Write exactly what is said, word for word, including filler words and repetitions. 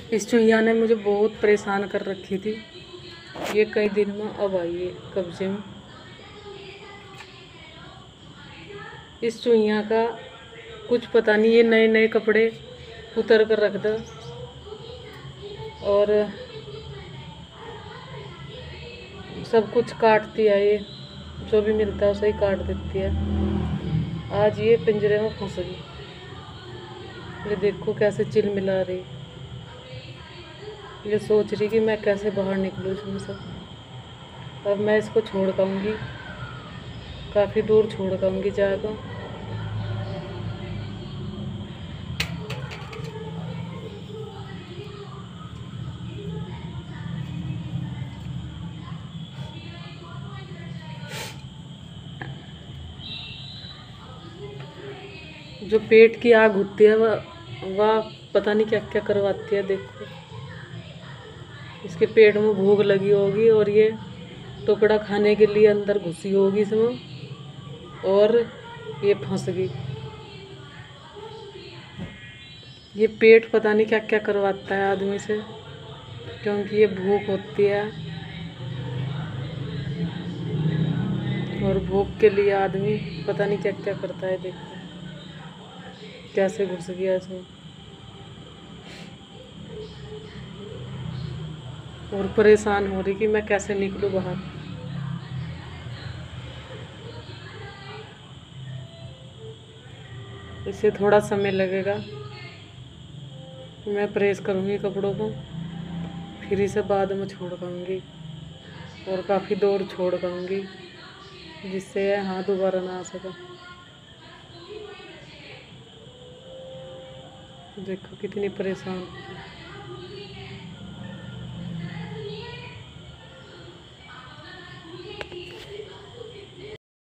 इस चुहिया ने मुझे बहुत परेशान कर रखी थी। ये कई दिन में अब आई है कब्जे में। इस चुहिया का कुछ पता नहीं, ये नए नए कपड़े उतर कर रख दो और सब कुछ काटती है। ये जो भी मिलता है उसे ही काट देती है। आज ये पिंजरे में फंस गई। ये देखो कैसे चिल मिला रही। ये सोच रही कि मैं कैसे बाहर निकलूँ इसमें से। अब मैं इसको छोड़ पाऊँगी, काफ़ी दूर छोड़ पाऊँगी जाकर। जो पेट की आग होती है वह वह पता नहीं क्या क्या करवाती है। देखो इसके पेट में भूख लगी होगी और ये टुकड़ा खाने के लिए अंदर घुसी होगी इसमें और ये फंस गई। ये पेट पता नहीं क्या क्या करवाता है आदमी से, क्योंकि ये भूख होती है और भूख के लिए आदमी पता नहीं क्या क्या करता है। देखो कैसे घुस गया इसमें और परेशान हो रही कि मैं कैसे निकलूँ बाहर। इसे थोड़ा समय लगेगा। मैं प्रेस करूँगी कपड़ों को, फिर इसे बाद में छोड़ पाऊँगी और काफ़ी दूर छोड़ पाऊँगी जिससे यहाँ दोबारा ना आ सका। देखो कितनी परेशान।